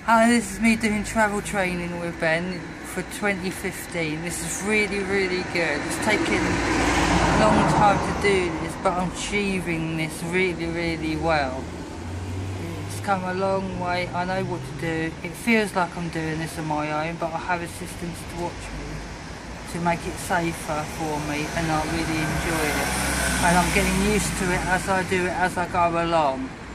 Hi, this is me doing travel training with Ben for 2015. This is really, really good. It's taken a long time to do this, but I'm achieving this really, really well. It's come a long way. I know what to do. It feels like I'm doing this on my own, but I have assistants to watch me to make it safer for me, and I really enjoy it. And I'm getting used to it as I do it as I go along.